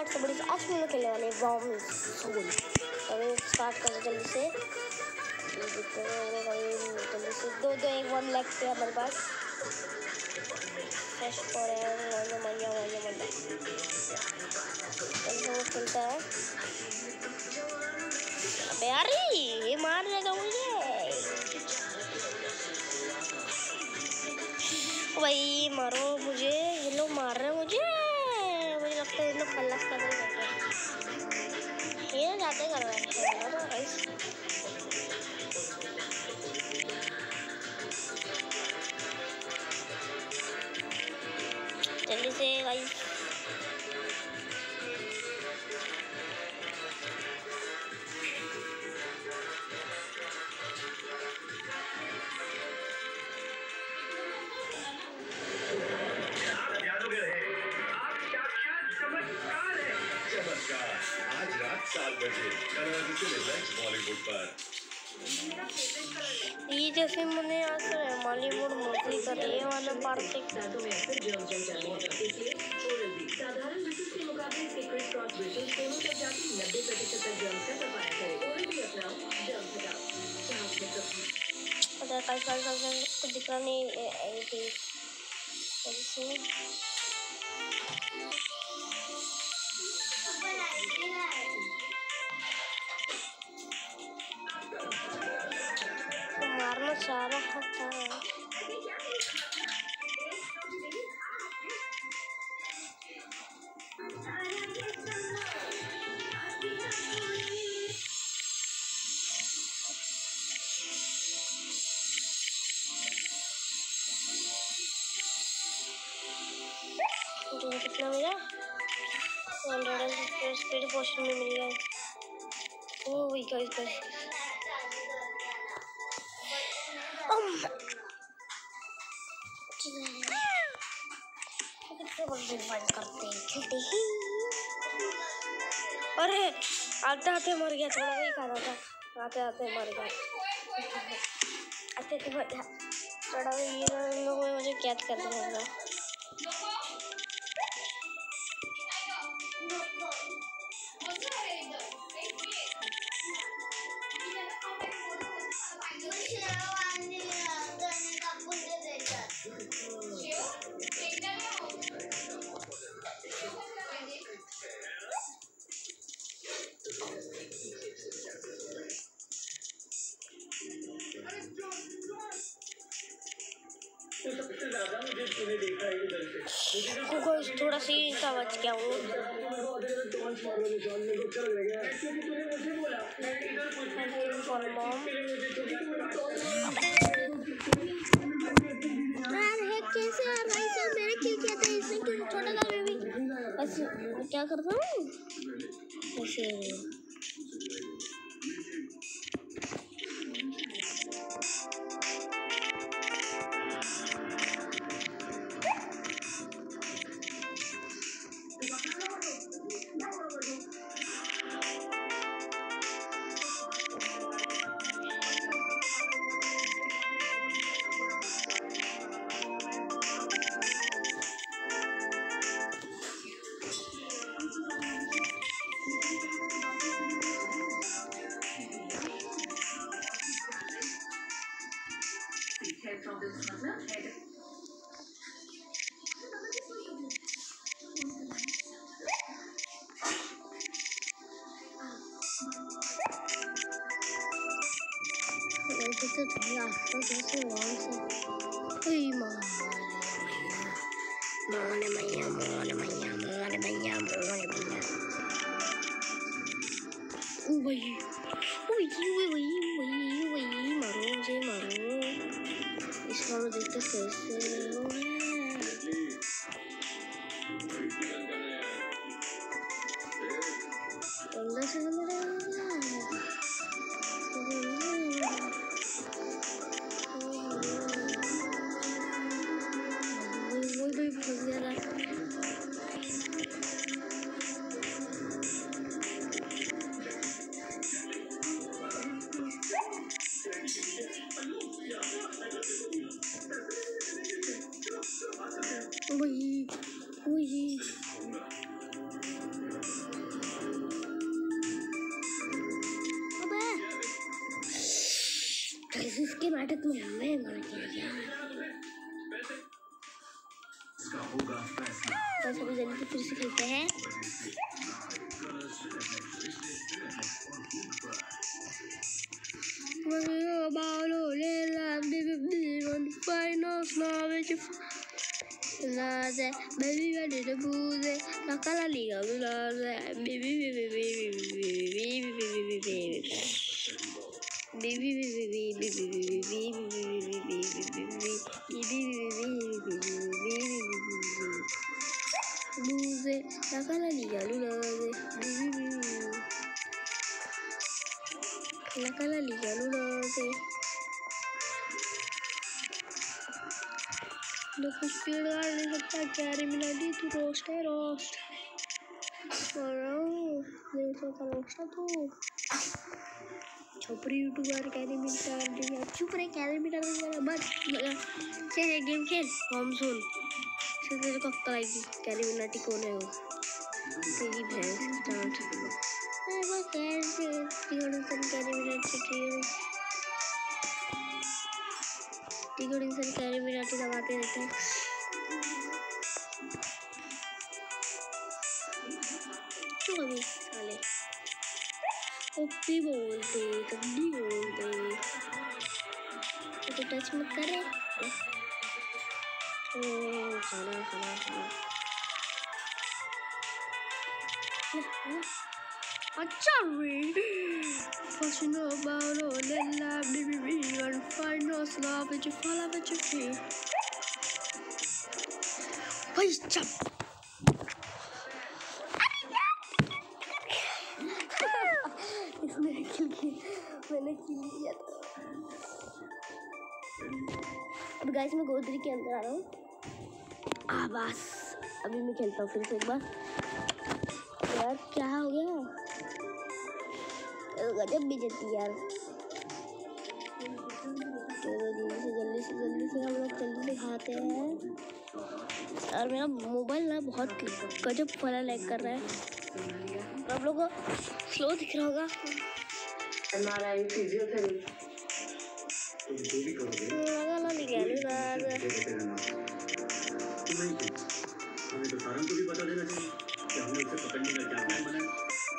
Guys बड़ी आज हम लोग खेलने वाले हैं वॉर्म सोल। अभी स्टार्ट कर जल्दी से, जल्दी से दो एक वन लैग पे हमारे पास फ्रेश पर है। मजा वो खेलता है। अबे यार ये मार देगा मुझे भाई, मारो मुझे, ये लोग मार रहे हैं मुझे लगता है ये लोग खल्लास कर रहे हैं, ये जाते कर रहे हैं गाइस। जल्दी से गाइस, आज रात 7 बजे बॉलीवुड पर। ये जैसे मैंने आज बॉलीवुड मोस्टली कर ये वाला पार्ट साधारण बिस्कुट के मुकाबले सीक्रेट क्रॉस बिस्कुट दोनों तक जाकर 90% तक जर्म्स का सफाया करे। ओरल भी अपनाओ, जर्म्स हटाओ। कुछ दिख रहा नहीं मारना चाह रहा था। कितना मिला? 100 स्पीड पोशन में मिल गया। ओह वही गाइस करते हैं। अरे आते आते मर गया, थोड़ा वही खाना था, आते आते मर गया, आते मर गया थोड़ा। ये लोगों ने मुझे कैद कर दिया। थोड़ा सी सा बच गया हूँ। कैसे यार भाई साहब मेरे किल किया था इसने, क्यों छोटा था मैं भी ऐसे क्या करता हूँ ऐसे। मारो मुझे मारो, इस बार देखते कैसे अंदर से नाटक में हमें मर गया यार। बस अभी जल्दी से फिर से खेलते हैं। Baby, ready to booze. La cala liga, baby, la cala liga, la cala liga, no कुछ पेड़ गाड़ नहीं सकता। कैरी मिनाटी तू रोस्ट है रोस्ट रोस्ट तू छोपरी यूट्यूबर कैरी मिनाटी चुप रहे। कैरी मिनाटी बस खेल गेम खेल हम सुन तेरे को अक्ल आएगी। कैरी मिनाटी कौन है वो? तेरी भैंस स्टार्ट कैरी मिनाटी टिकट इंसान कैरी मिनाटी दबाते रहते हैं। क्यों अभी साले ओपी बोलते कबड्डी बोलते तो टच मत कर रहे। ओ खाना खाना खाना अच्छा Fascino about all the love, baby, and find no love that you fall out of your feet. Please jump. मैंने किल किया था। अब गाइस मैं गोदरी के अंदर आ रहा हूँ। बस अभी मैं खेलता हूँ फिर से एक बार। यार क्या हो गया? गजब बेइज्जती यार। जल्दी से हम लोग जल्दी से खाते हैं। और मेरा मोबाइल ना बहुत गजब वाला लैग कर रहा है। आप लोगों को स्लो दिख रहा होगा। MRI फिजियोथेरेपी लगा ला नहीं गया यार। हमें तो सारंग को भी बता देना चाहिए कि हमने उसे पकड़ने का क्या प्लान बनाया।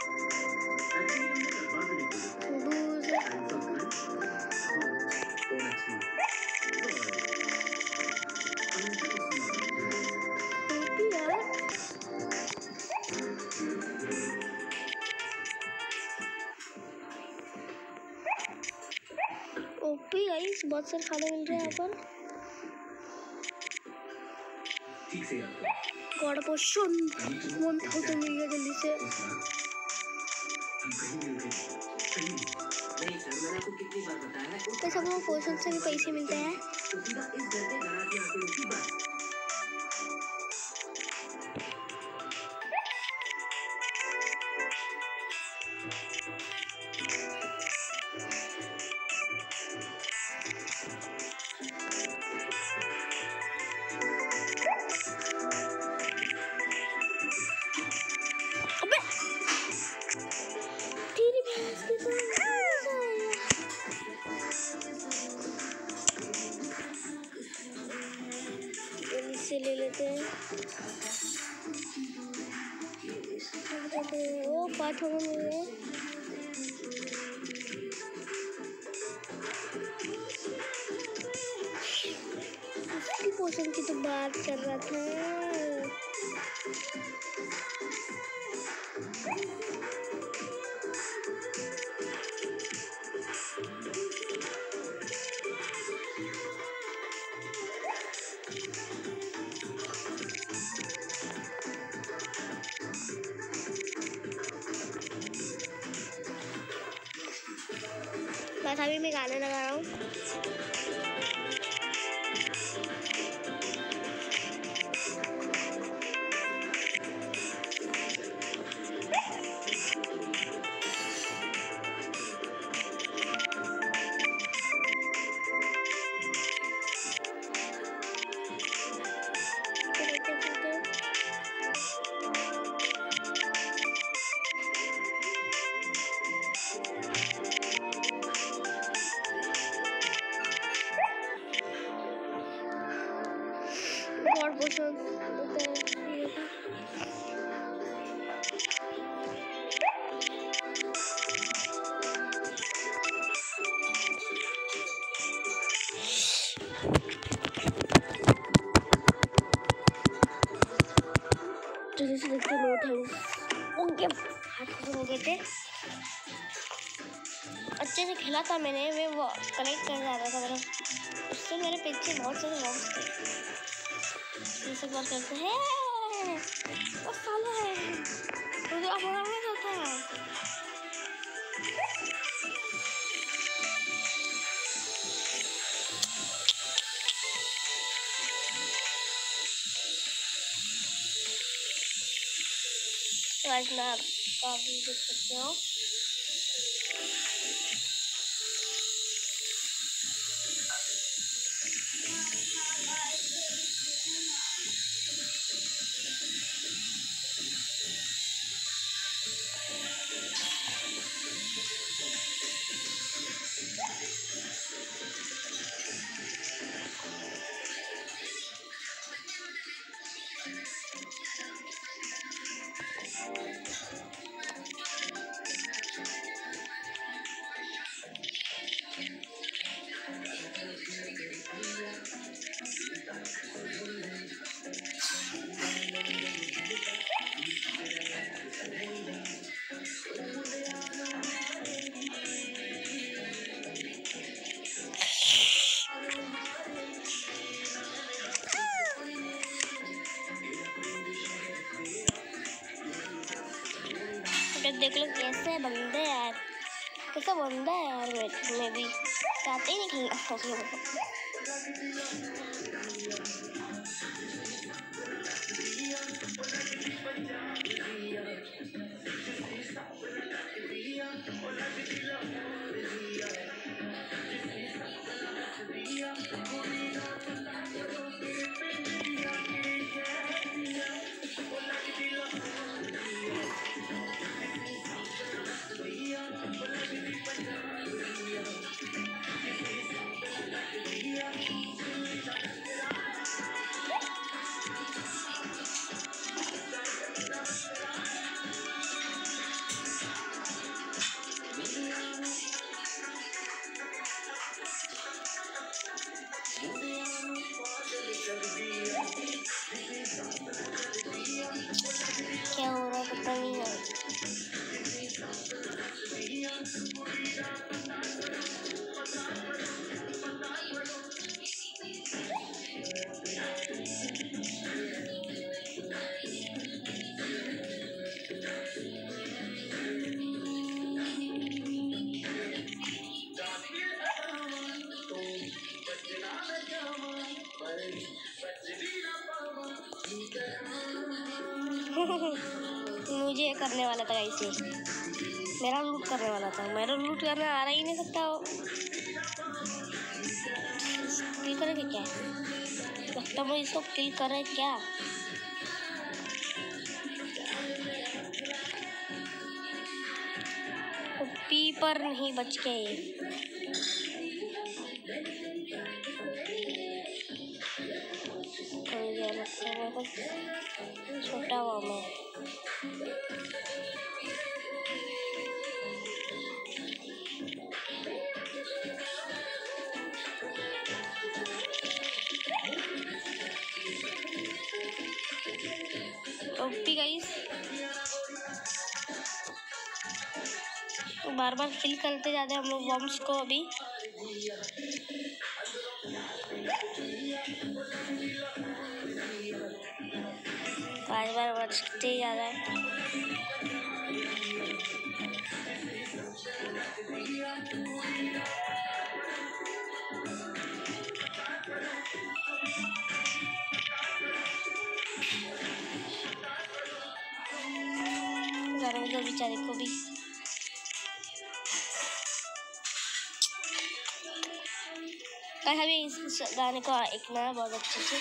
ओपी गाइस बहुत सारे खाने मिल रहे हैं यहाँ पर। गॉड पोशन 1000 मिल गया जल्दी से। सब लोग पोशन से भी पैसे मिलते हैं। ले लेते हैं। वो पाठ हमें मिल गए। इसकी पोषण की तो बात कर रहा था। बस अभी मैं गाने लगा रहा हूँ। पसंद होता है ये था। तो जैसे देखते नो थैंक्स उनके हाथ खत्म हो गए थे। अच्छे से खेला था मैंने, मैं वो कलेक्ट कर जा रहा था, मतलब उससे मेरे पीछे बहुत सारे बॉक्स थे। इसे बात करते हैं वो साला है मुझे अपना में होता है। तो आज मैं काफी देख सकते हो देख लो कैसे बंदे यार, कैसा बंदा है यार। मैं भी चाहते ही नहीं खेलना। क्या हो रहा है पता नहीं है। मुझे करने वाला था ऐसे, मेरा लूट करने वाला था। मेरा लूट करना आ रहा ही नहीं सकता। वो किल करेंगे क्या? लगता है इसको किल करे क्या? पी पर नहीं बच गए। छोटा हुआ मैं ओपी गाइस। बार बार किल करते जाते हम लोग बॉम्ब्स को। अभी बार बचते जा रहा है। बेचारे को भी हमें इस गाने को एक नया बहुत अच्छे से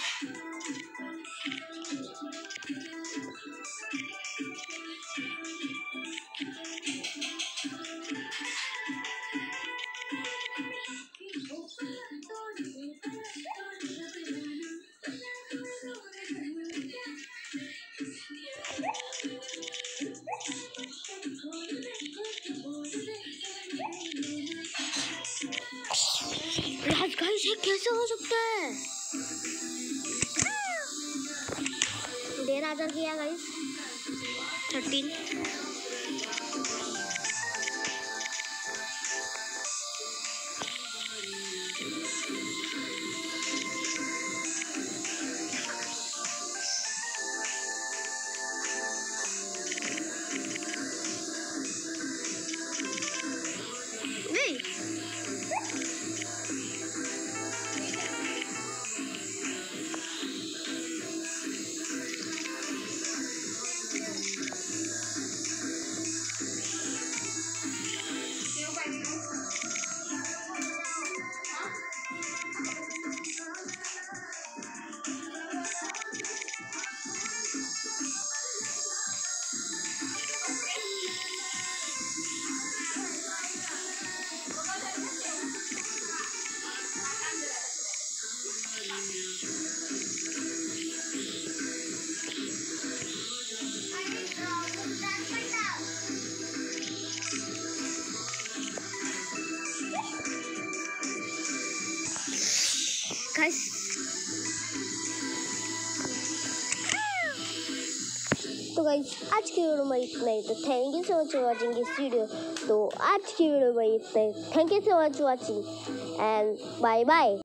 ये कैसे हो सकता है? 13,000 किया गाइस, 13। तो गाइस आज की वीडियो में इतना ही। तो thank you so much for watching this video. तो आज की वीडियो में इतना ही। Thank you so much for watching and bye bye.